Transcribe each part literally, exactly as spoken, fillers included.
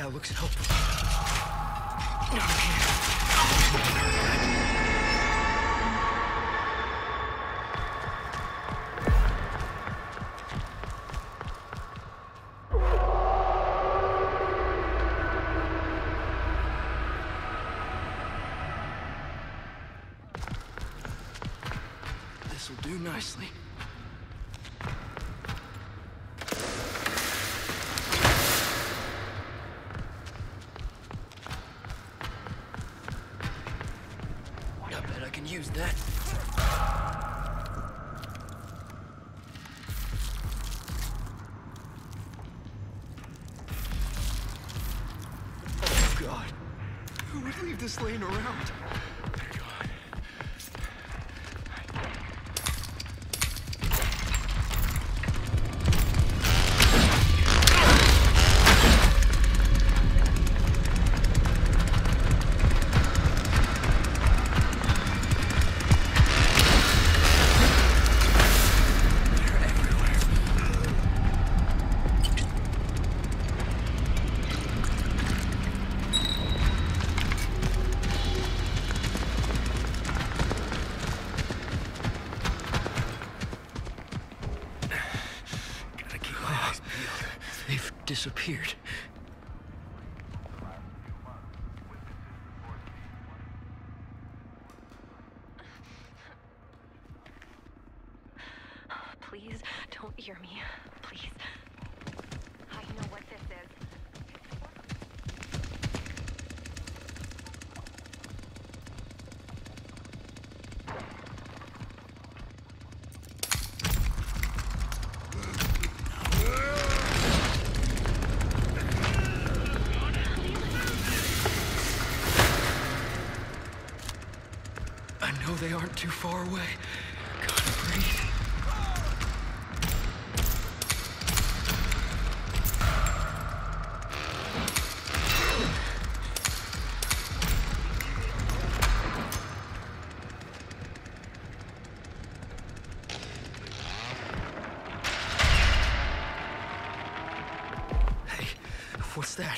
That looks helpful. This'll do nicely. Use that. Oh God, who would leave this laying around? Disappeared. Please don't hear me. Please. I know what this is. They aren't too far away. Gotta breathe. Hey, what's that?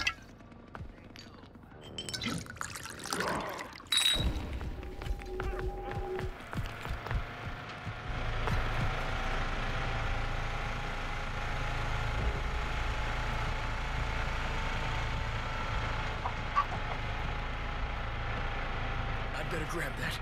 Better grab that.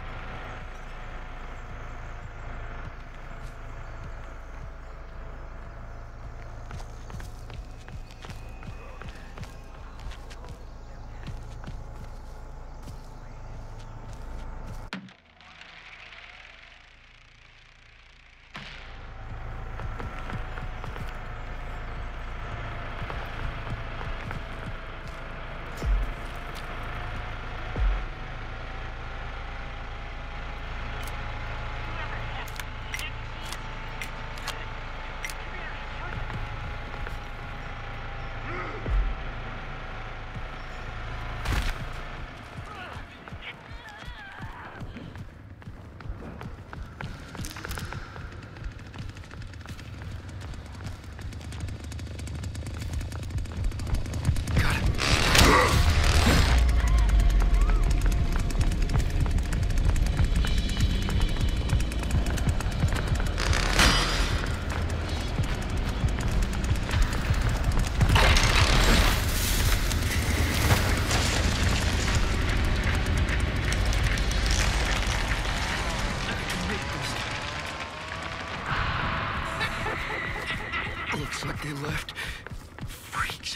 Looks like they left. Freaks.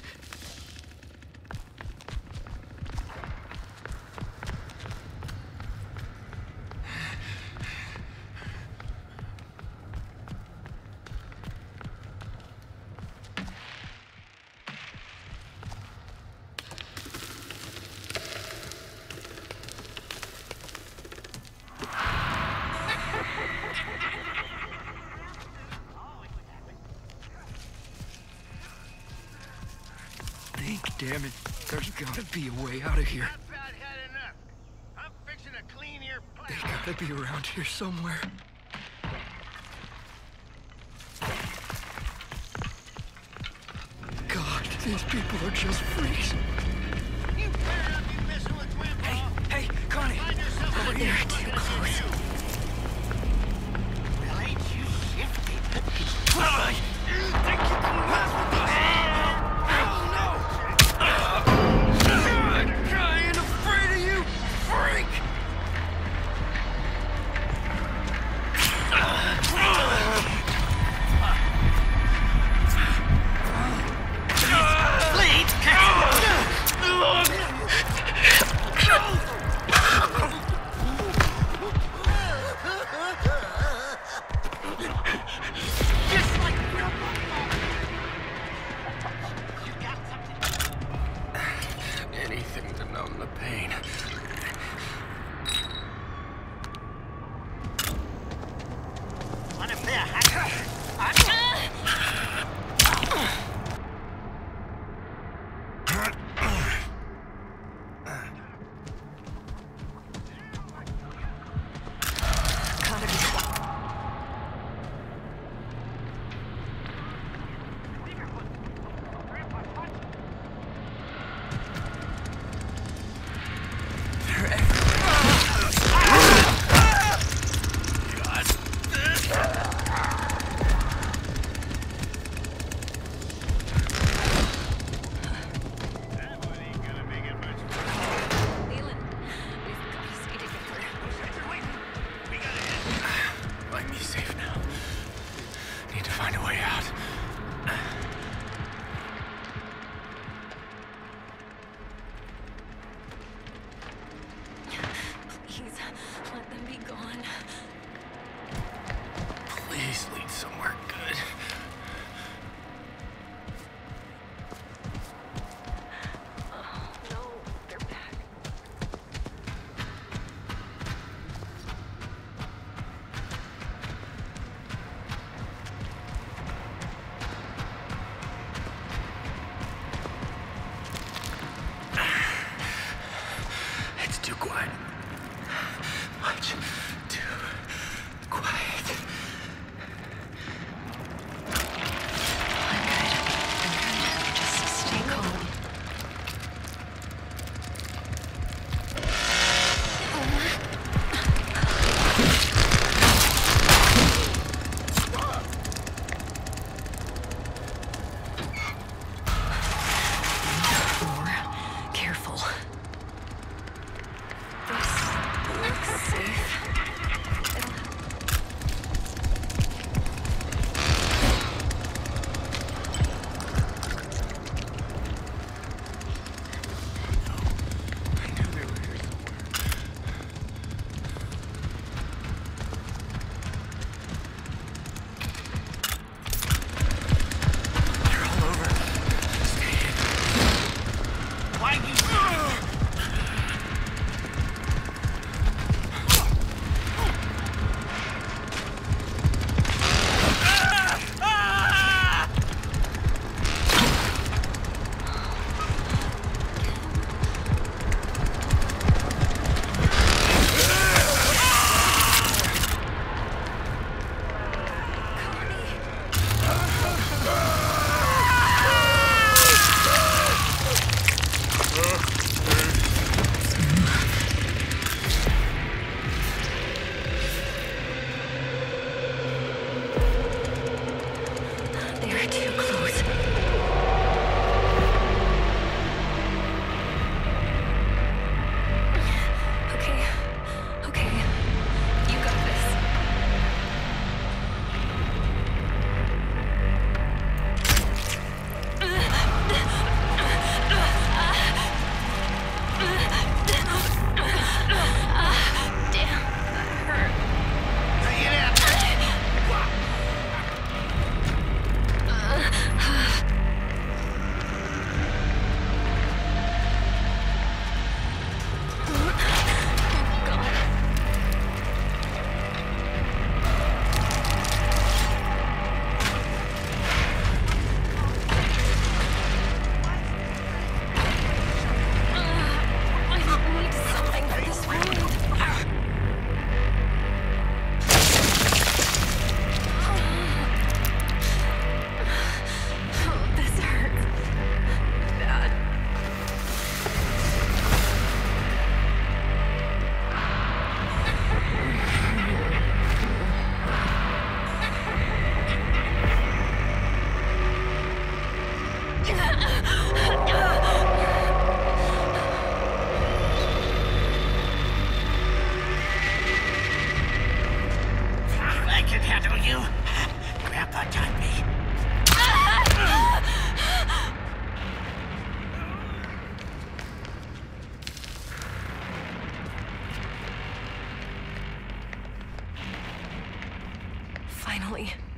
Damn it, there's gotta be a way out of here. I've about had enough. I'm fixing to clean your place. They gotta be around here somewhere. God. These people are just freaks. You better not be messing with Grandpa. Hey, Connie! Find yourself Over a here. new Too fucking close. issue. Well, ain't you shifty? I think you can mess with us! Hell no! I ain't afraid of you, freak! Just like Grandpa. You got something? Anything to numb the pain. Want to play a hack? Might be safe now. Need to find a way out. Please, let them be gone. Please lead somewhere good. Oh, no, they're back. It's too quiet. Much too quiet. can handle you. Grandpa taught me. Finally.